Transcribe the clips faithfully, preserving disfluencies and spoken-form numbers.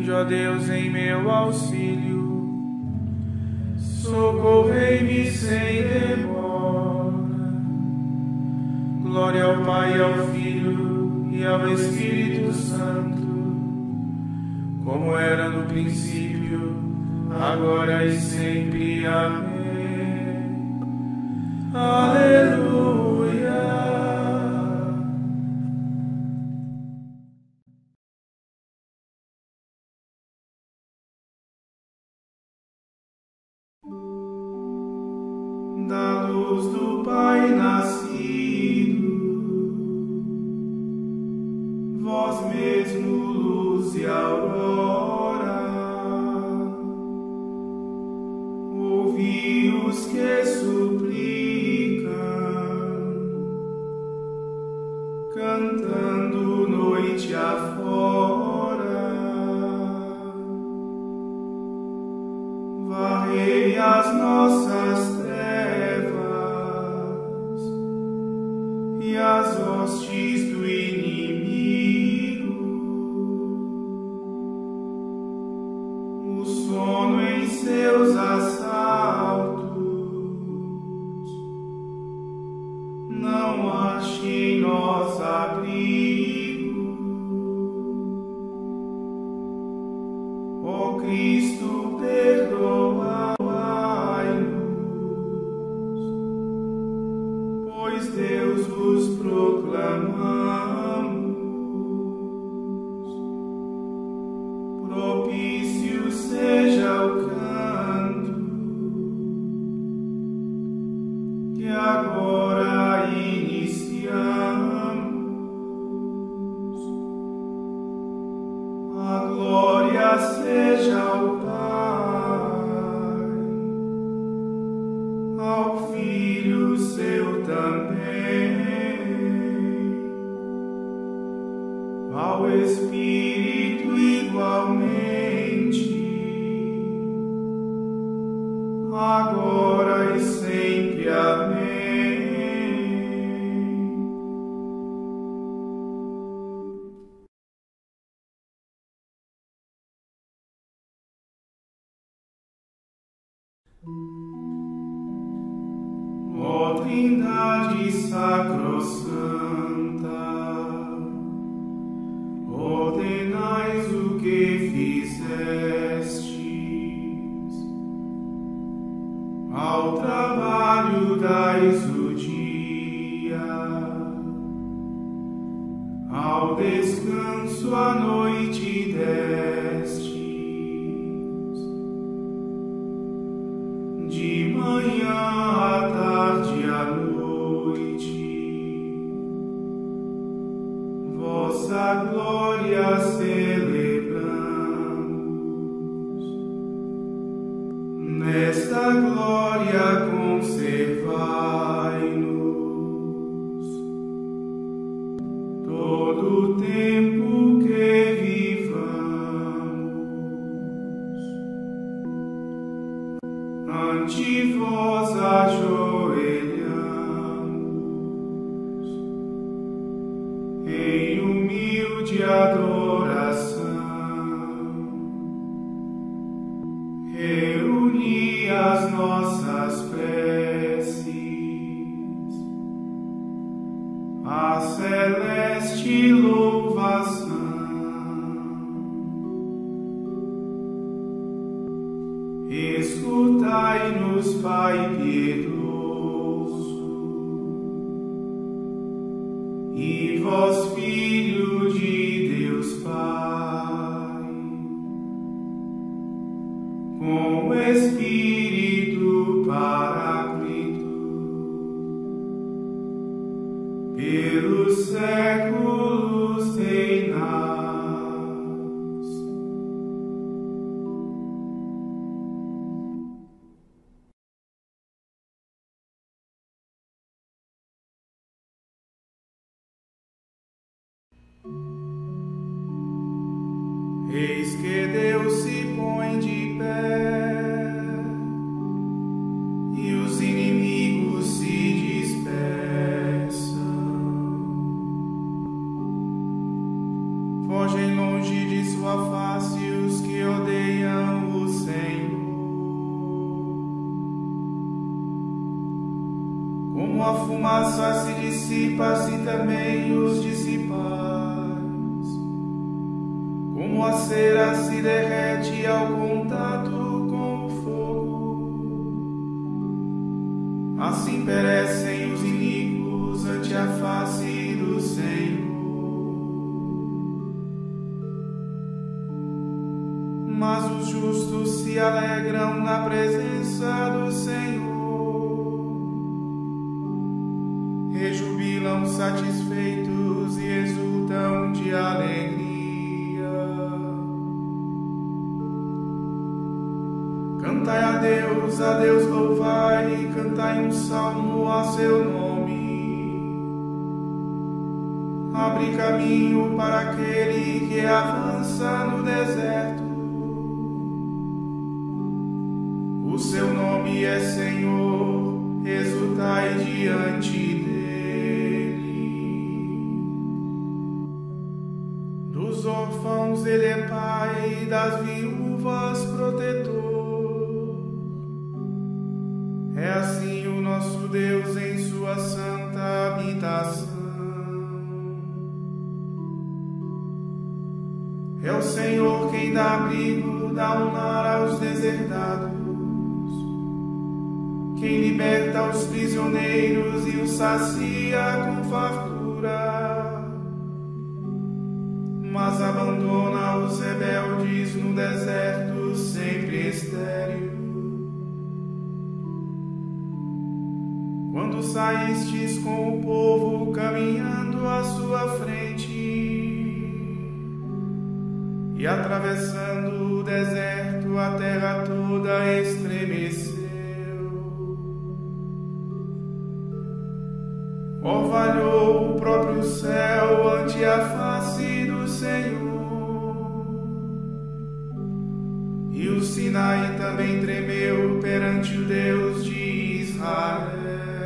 Vinde, ó Deus, em meu auxílio, socorrei-me sem demora. Glória ao Pai, ao Filho e ao Espírito Santo, como era no princípio, agora e sempre. Amém. Aleluia. Da luz do Pai nascido, vós mesmo luz e aurora, ouvi os que suplicam, cantando noite afora. Varrei as nossas trevas e as hostes do inimigo, o sono em seus assaltos não ache em nós abrigo. Ó Cristo, perdoai-nos, pois Deus vos proclamamos. Propício seja o canto que agora iniciamos. A glória seja ao Pai, ao Filho seu também, ao Espírito igualmente, agora e sempre. Amém. Ó Trindade sacrossanta, ordenais o que fizestes, ao trabalho dais o dia, ao descanso a noite destes. De manhã à tarde à noite, vossa glória celebramos. Nesta glória conservai-nos todo o tempo que vivamos. Ante vós ajoelhamos em humilde adoração. Reuni as nossas preces, a celeste louvação. Escutai-nos, Pai piedoso, e vós, Filho de Deus Pai, com o Espírito Paráclito, pelos séculos reinais. Eis que Deus se põe de pé e os inimigos se dispersam. Fogem longe de sua face os fumaça se dissipa, assim também os dissipais. Como a cera se derrete ao contato com o fogo, assim perecem os iníquos ante a face do Senhor. Mas os justos se alegram na presença do Senhor, rejubilam satisfeitos e exultam de alegria. Cantai a Deus, a Deus louvai, cantai um salmo a seu nome. Abre caminho para aquele que avança no deserto. O seu nome é Senhor, exultai diante dele. Dos órfãos ele é pai, das viúvas protetor. É assim o nosso Deus em sua santa habitação. É o Senhor quem dá abrigo, dá um lar aos deserdados, quem liberta os prisioneiros e os sacia com fartura, mas abandona os rebeldes no deserto sempre estéril. Quando saístes com o povo caminhando à sua frente e atravessando o deserto, a terra toda estremeceu. Orvalhou o próprio céu ante a face do Senhor, e o Sinai também tremeu perante o Deus de Israel.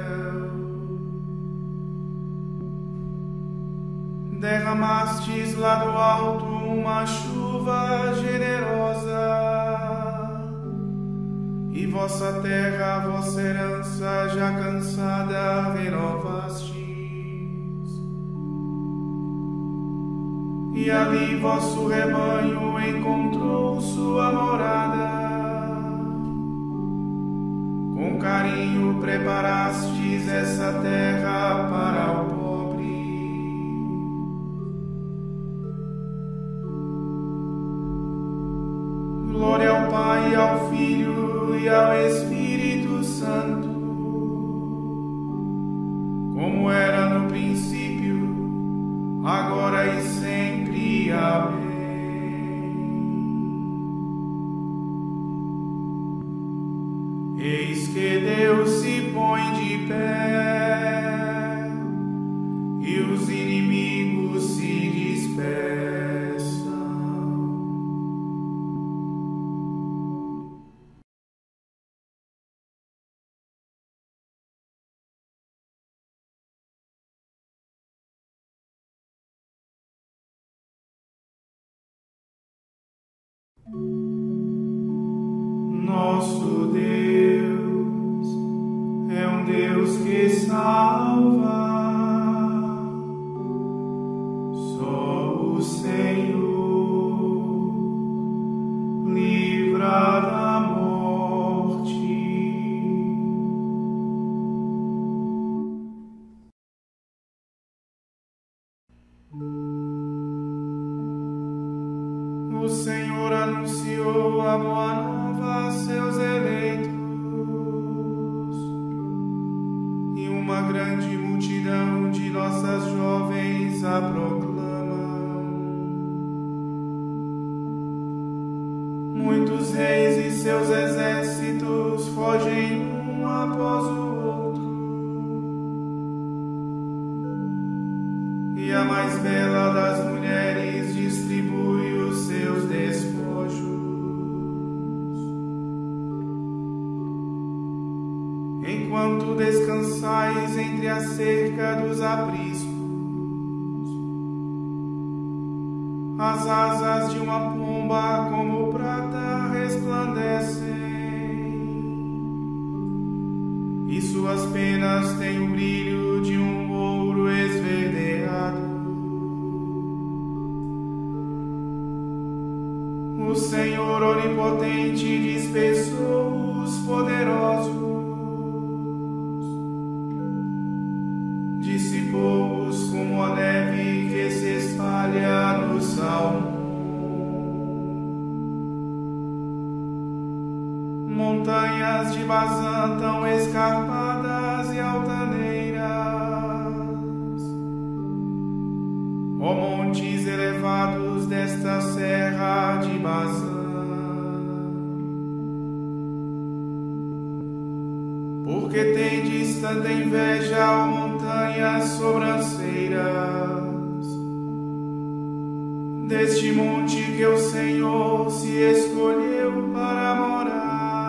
Derramastes lá do alto uma chuva generosa, e vossa terra, a vossa herança, já cansada, renovastes. E ali vosso rebanho encontrou sua morada. Com carinho preparastes essa terra para o pobre. Glória ao Pai, ao Filho e ao Espírito Santo, como era no princípio, agora e sempre. Amém. Eis que Deus se põe de pé e os inimigos se dispersam. Nosso Deus é um Deus que salva, só o Senhor livra da morte. O Senhor anunciou a boa nova a seus eleitos, e uma grande multidão de nossas jovens a proclamam. Muitos reis e seus exércitos fogem um após o outro, e a mais bela das mulheres distribui os seus despojos. Enquanto descansais entre a cerca dos apriscos, as asas de uma pomba como prata resplandecem, e suas penas têm o brilho O Senhor onipotente dispersou os poderosos, dissipou-os como a neve que se espalha no salmo. Montanhas de Bazã tão escarpadas e altaneiras, ó montes elevados desta serra de Bazã, porque tendes tanta inveja, ó montanhas sobranceiras, deste monte que o Senhor se escolheu para morar.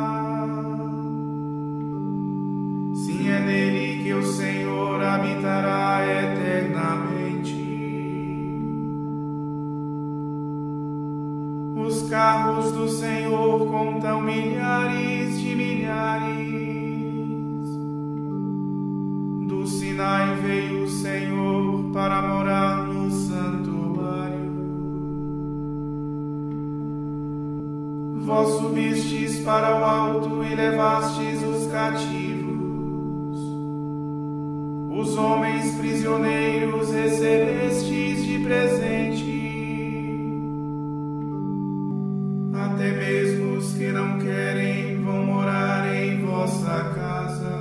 Sim, é nele que o Senhor habitará eternamente. Os carros do Senhor contam milhares de milhares. Do Sinai veio o Senhor para morar no santuário. Vós subistes para o alto e levastes os cativos. Os homens prisioneiros recebestes de presente. Até mesmo os que não querem vão morar em vossa casa.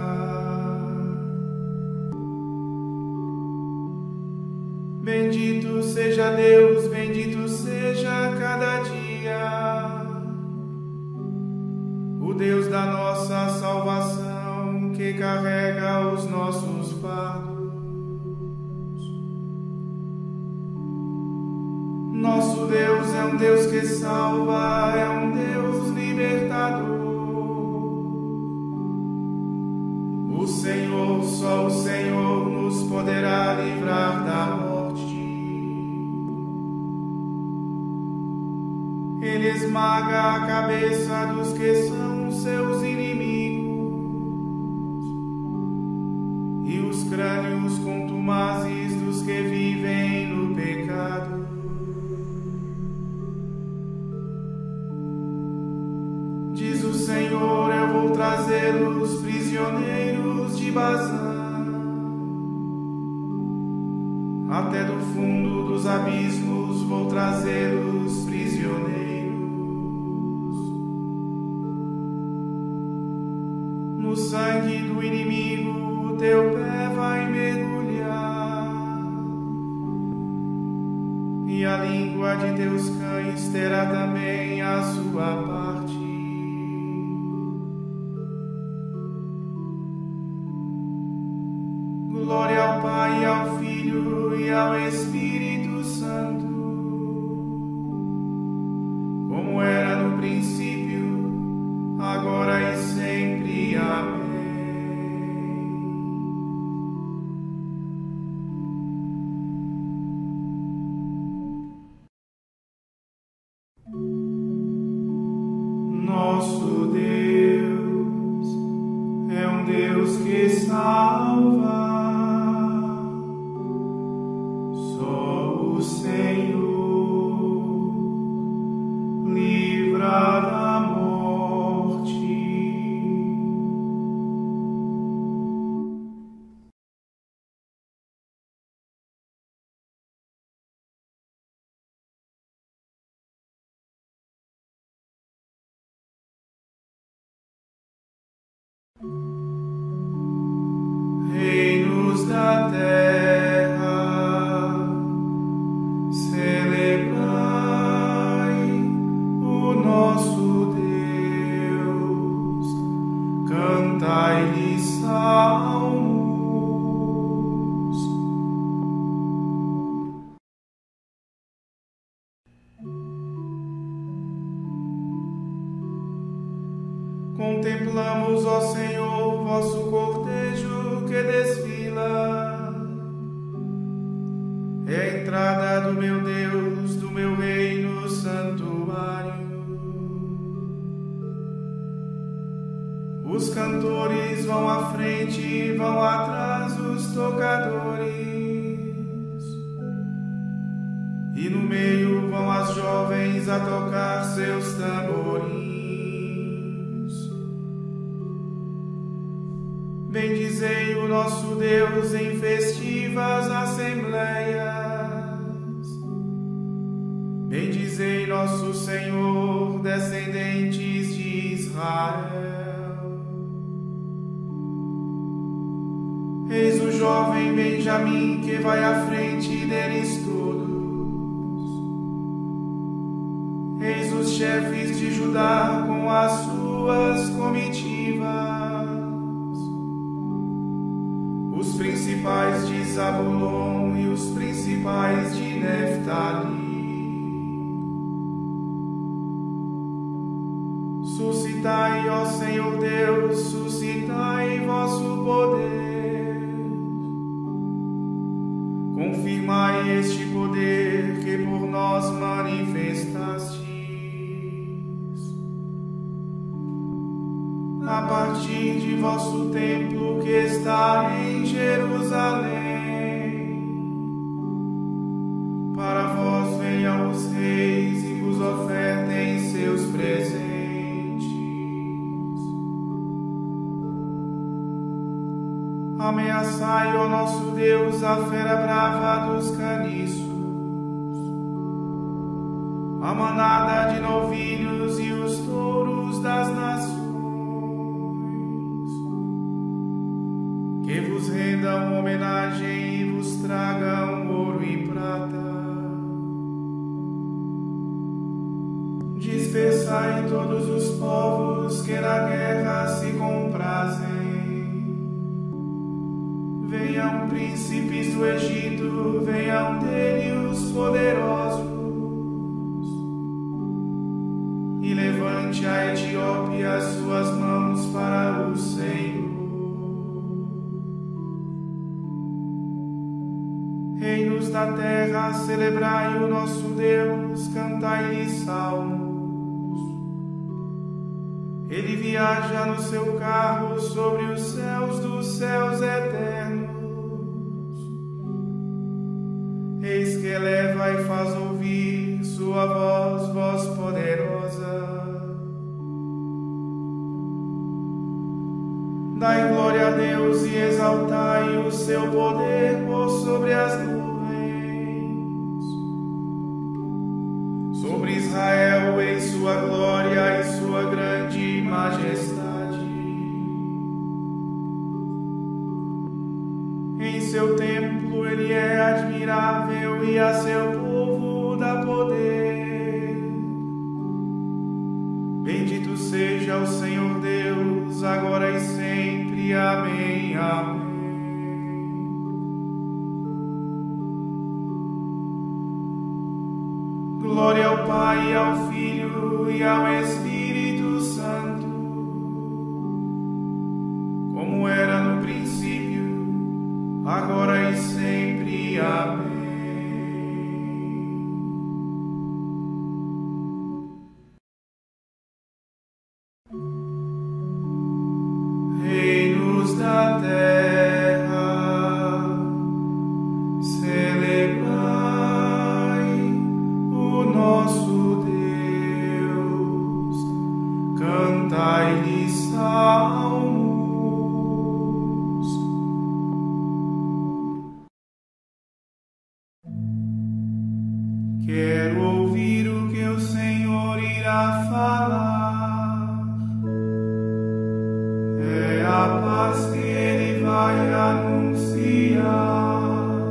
Bendito seja Deus, bendito seja cada dia, o Deus da nossa salvação, que carrega os nossos fardos. Nosso Deus é um Deus que salva, é um Deus libertador. O Senhor, só o Senhor nos poderá livrar da morte. Ele esmaga a cabeça dos que são seus inimigos e os crânios contumazes dos que vivem no pecado. Diz o Senhor: eu vou trazer os prisioneiros de Bazã, até do fundo dos abismos vou trazer os prisioneiros. No sangue do inimigo o teu pé vai mergulhar, e a língua de teus cães terá também a sua parte. Glória ao Pai, ao Filho e ao Espírito Santo, como era no princípio, agora e sempre. Amém. Nosso Deus é um Deus que salva. Só o Senhor livra da morte. Reinos da terra, celebrai o nosso Deus, cantai-lhe salmos. Contemplamos, ó Senhor, vosso cortejo que desfila. É a entrada do meu Deus, do meu reino santuário. Os cantores vão à frente, vão atrás os tocadores, e no meio vão as jovens a tocar seus tamborins. Bendizei o nosso Deus em festivas assembleias. Bendizei nosso Senhor, descendentes de Israel. Eis o jovem Benjamim que vai à frente deles todos. Eis os chefes de Judá com as suas comitivas. Os principais de Zabulon e os principais de Neftali. Suscitai, ó Senhor Deus, suscitai vosso poder. Confirmai este poder que por nós manifestastes. A partir de vosso templo que está em Jerusalém, para vós venham os reis e vos ofertem seus presentes. Ameaçai, ó nosso Deus, a fera brava dos caniços, a manada de novilhos e os touros das nações. Que vos rendam homenagem e vos tragam ouro e prata. Dispersai todos os povos que na guerra se comprazem. Venham príncipes do Egito, venham dele os poderosos. E levante a Etiópia as suas mãos para o Senhor. Reinos da terra, celebrai o nosso Deus, cantai-lhe salmos. Ele viaja no seu carro sobre os céus dos céus eternos. Eis que eleva e faz ouvir sua voz, voz poderosa. Dai glória a Deus e exaltai o seu poder por sobre as nuvens. Sobre Israel em sua glória e sua grande majestade. Em seu templo ele é admirável e a seu povo dá poder. Bendito seja o Senhor Deus, agora e sempre. Amém, amém. Glória ao Pai, ao Filho e ao Espírito Santo, como era no princípio, agora e sempre. Amém. Reinos da terra, celebrai o nosso Deus, cantai-lhe salmos. Quero ouvir o que o Senhor irá falar. É a paz que Ele vai anunciar.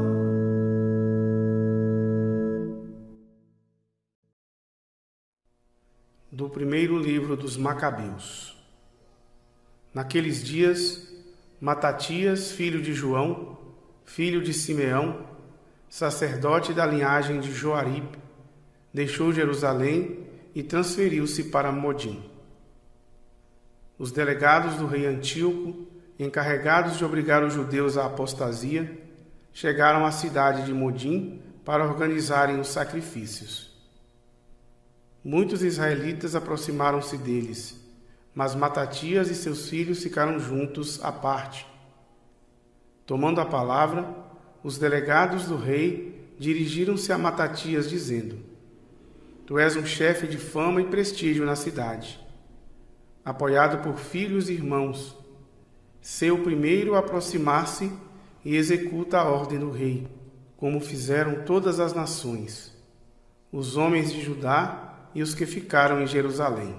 Do primeiro livro dos Macabeus. Naqueles dias, Matatias, filho de João, filho de Simeão, sacerdote da linhagem de Joaribe, deixou Jerusalém e transferiu-se para Modim. Os delegados do rei Antíoco, encarregados de obrigar os judeus à apostasia, chegaram à cidade de Modim para organizarem os sacrifícios. Muitos israelitas aproximaram-se deles, mas Matatias e seus filhos ficaram juntos à parte. Tomando a palavra, os delegados do rei dirigiram-se a Matatias, dizendo: Tu és um chefe de fama e prestígio na cidade, apoiado por filhos e irmãos. Sê o primeiro a aproximar-se e executa a ordem do rei, como fizeram todas as nações, os homens de Judá e os que ficaram em Jerusalém.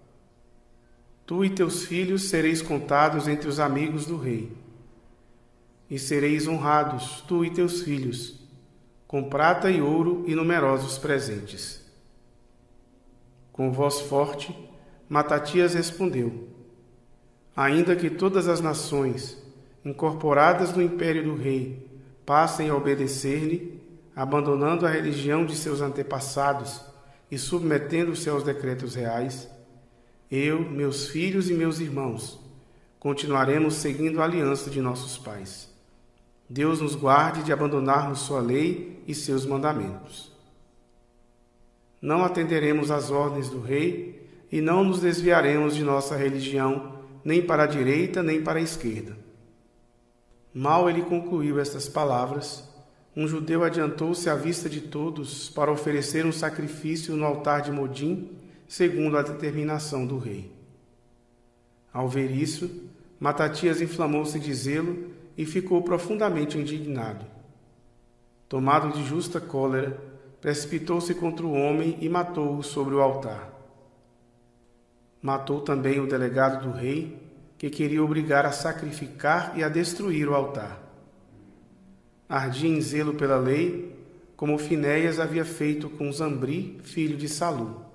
Tu e teus filhos sereis contados entre os amigos do rei, e sereis honrados, tu e teus filhos, com prata e ouro e numerosos presentes. Com voz forte, Matatias respondeu: Ainda que todas as nações, incorporadas no império do rei, passem a obedecer-lhe, abandonando a religião de seus antepassados e submetendo-se aos decretos reais, eu, meus filhos e meus irmãos, continuaremos seguindo a aliança de nossos pais. Deus nos guarde de abandonarmos sua lei e seus mandamentos. Não atenderemos às ordens do rei e não nos desviaremos de nossa religião, nem para a direita nem para a esquerda. Mal ele concluiu estas palavras, um judeu adiantou-se à vista de todos para oferecer um sacrifício no altar de Modim, segundo a determinação do rei. Ao ver isso, Matatias inflamou-se de zelo e ficou profundamente indignado. Tomado de justa cólera, precipitou-se contra o homem e matou-o sobre o altar. Matou também o delegado do rei, que queria obrigar a sacrificar e a destruir o altar. Ardia em zelo pela lei, como Finéias havia feito com Zambri, filho de Salu.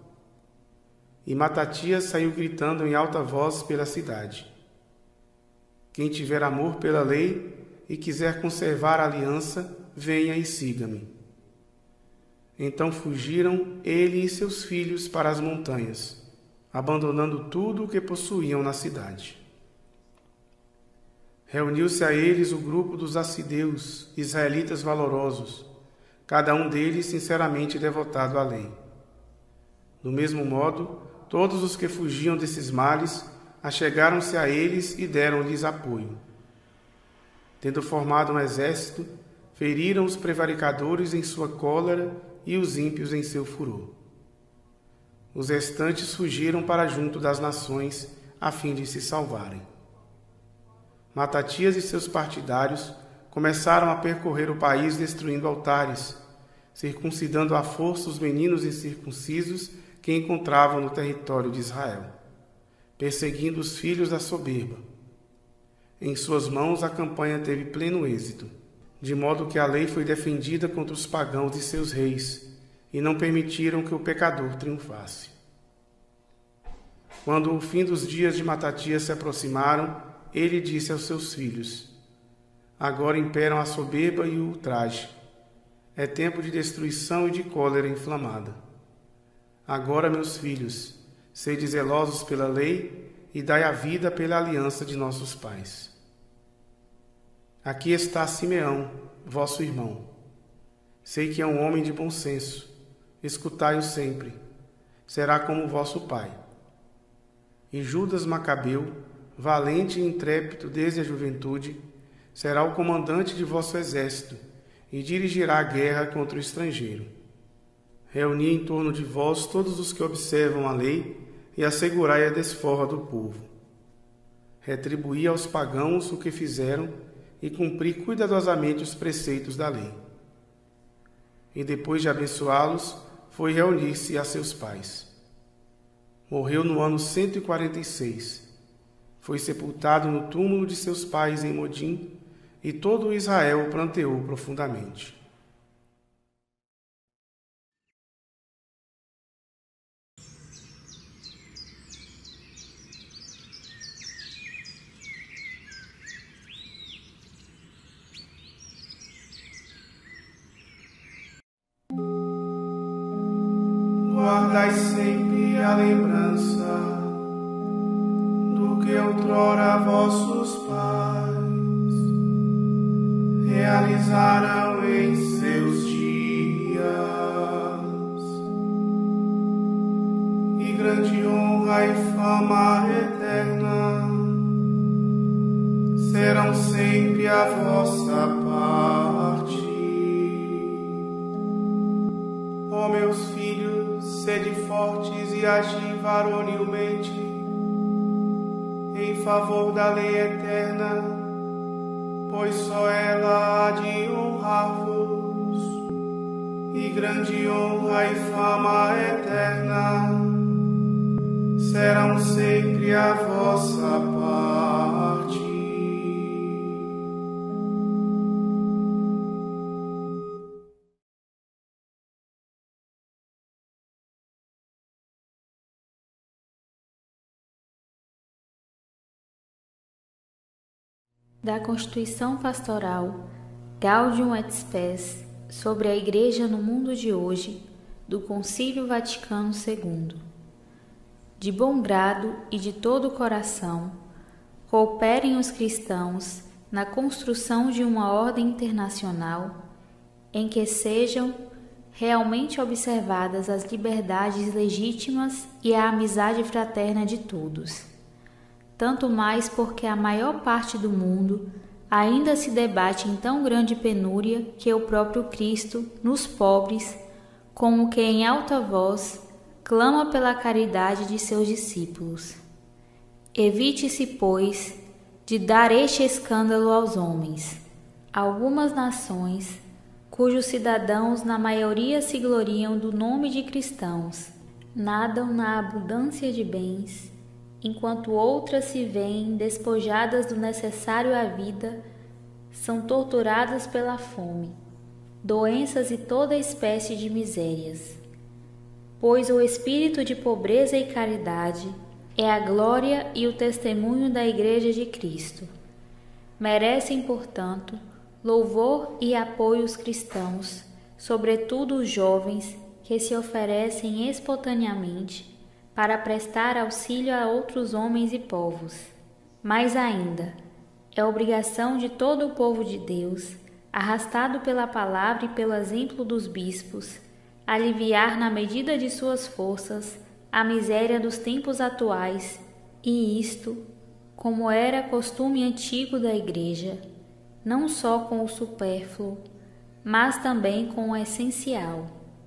E Matatias saiu gritando em alta voz pela cidade: Quem tiver amor pela lei e quiser conservar a aliança, venha e siga-me. Então fugiram ele e seus filhos para as montanhas, abandonando tudo o que possuíam na cidade. Reuniu-se a eles o grupo dos assideus, israelitas valorosos, cada um deles sinceramente devotado à lei. Do mesmo modo, todos os que fugiam desses males achegaram-se a eles e deram-lhes apoio. Tendo formado um exército, feriram os prevaricadores em sua cólera e os ímpios em seu furor. Os restantes fugiram para junto das nações, a fim de se salvarem. Matatias e seus partidários começaram a percorrer o país destruindo altares, circuncidando à força os meninos incircuncisos que encontravam no território de Israel, perseguindo os filhos da soberba. Em suas mãos a campanha teve pleno êxito, de modo que a lei foi defendida contra os pagãos e seus reis, e não permitiram que o pecador triunfasse. Quando o fim dos dias de Matatias se aproximaram, ele disse aos seus filhos: Agora imperam a soberba e o ultraje. É tempo de destruição e de cólera inflamada. Agora, meus filhos, sede zelosos pela lei e dai a vida pela aliança de nossos pais. Aqui está Simeão, vosso irmão. Sei que é um homem de bom senso. Escutai-o sempre. Será como vosso pai. E Judas Macabeu, valente e intrépido desde a juventude, será o comandante de vosso exército e dirigirá a guerra contra o estrangeiro. Reuni em torno de vós todos os que observam a lei e assegurai a desforra do povo. Retribuí aos pagãos o que fizeram e cumpri cuidadosamente os preceitos da lei. E depois de abençoá-los, foi reunir-se a seus pais. Morreu no ano cento e quarenta e seis. Foi sepultado no túmulo de seus pais em Modim, e todo o Israel o pranteou profundamente. Guardai sempre a lembrança do que outrora vossos pais realizaram em seus dias, e grande honra e fama eterna serão sempre a vossa parte. agir varonilmente em favor da lei eterna, pois só ela há de honrar-vos, e grande honra e fama eterna serão sempre a vossa parte. Da Constituição Pastoral Gaudium et Spes sobre a Igreja no mundo de hoje, do Concílio Vaticano segundo. De bom grado e de todo o coração, cooperem os cristãos na construção de uma ordem internacional em que sejam realmente observadas as liberdades legítimas e a amizade fraterna de todos. Tanto mais porque a maior parte do mundo ainda se debate em tão grande penúria que o próprio Cristo, nos pobres, como que em alta voz, clama pela caridade de seus discípulos. Evite-se, pois, de dar este escândalo aos homens. Algumas nações, cujos cidadãos na maioria se gloriam do nome de cristãos, nadam na abundância de bens, enquanto outras se veem despojadas do necessário à vida, são torturadas pela fome, doenças e toda espécie de misérias. Pois o espírito de pobreza e caridade é a glória e o testemunho da Igreja de Cristo. Merecem, portanto, louvor e apoio os cristãos, sobretudo os jovens que se oferecem espontaneamente para prestar auxílio a outros homens e povos. Mais ainda, é obrigação de todo o povo de Deus, arrastado pela palavra e pelo exemplo dos bispos, aliviar na medida de suas forças a miséria dos tempos atuais, e isto, como era costume antigo da Igreja, não só com o supérfluo, mas também com o essencial.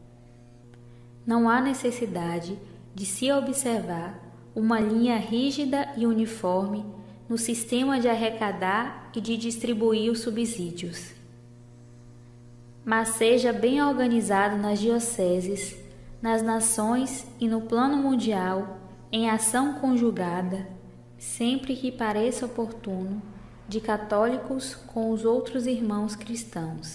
Não há necessidade de se observar uma linha rígida e uniforme no sistema de arrecadar e de distribuir os subsídios, mas seja bem organizado nas dioceses, nas nações e no plano mundial, em ação conjugada, sempre que pareça oportuno, de católicos com os outros irmãos cristãos.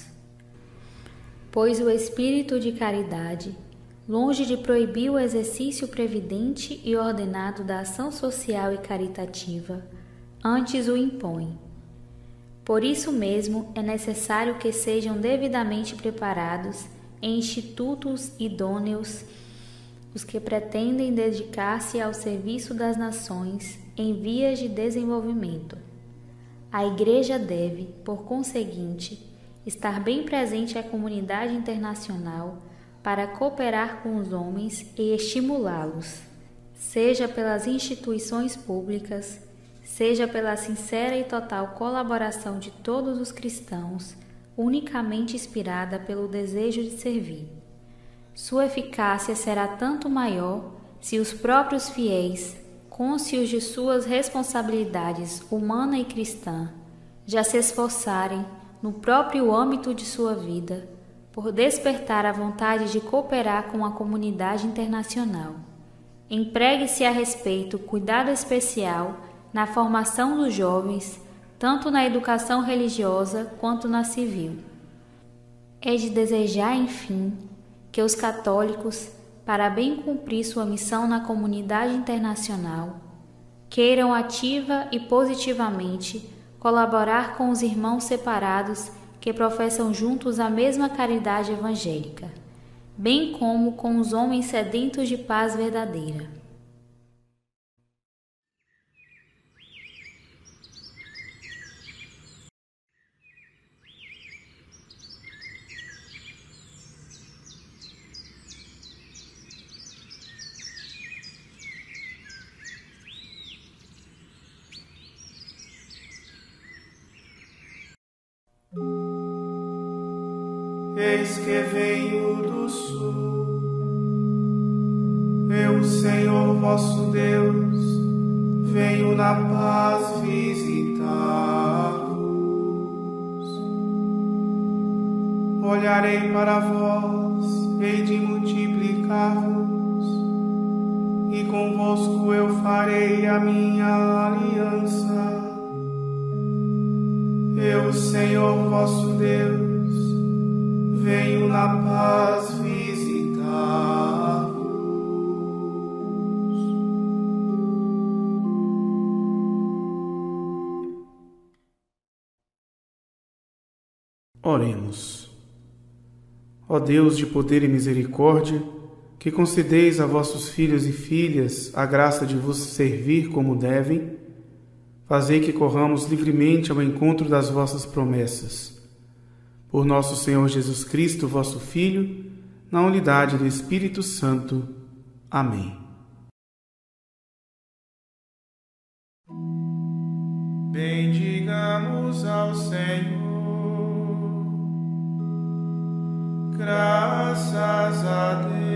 Pois o espírito de caridade, longe de proibir o exercício previdente e ordenado da ação social e caritativa, antes o impõe. Por isso mesmo é necessário que sejam devidamente preparados em institutos idôneos os que pretendem dedicar-se ao serviço das nações em vias de desenvolvimento. A Igreja deve, por conseguinte, estar bem presente à comunidade internacional para cooperar com os homens e estimulá-los, seja pelas instituições públicas, seja pela sincera e total colaboração de todos os cristãos, unicamente inspirada pelo desejo de servir. Sua eficácia será tanto maior se os próprios fiéis, cônscios de suas responsabilidades humana e cristã, já se esforçarem, no próprio âmbito de sua vida, por despertar a vontade de cooperar com a comunidade internacional. Empregue-se a respeito cuidado especial na formação dos jovens, tanto na educação religiosa quanto na civil. É de desejar, enfim, que os católicos, para bem cumprir sua missão na comunidade internacional, queiram ativa e positivamente colaborar com os irmãos separados que professam juntos a mesma caridade evangélica, bem como com os homens sedentos de paz verdadeira. Eis que venho do sul, eu Senhor vosso Deus, venho na paz visitar-vos. Olharei para vós, hei de multiplicar-vos, e convosco eu farei a minha aliança. Eu, Senhor vosso Deus, venho na paz visitar-vos. Oremos. Ó Deus de poder e misericórdia, que concedeis a vossos filhos e filhas a graça de vos servir como devem, fazei que corramos livremente ao encontro das vossas promessas. Por nosso Senhor Jesus Cristo, vosso Filho, na unidade do Espírito Santo. Amém. Bendigamos ao Senhor. Graças a Deus.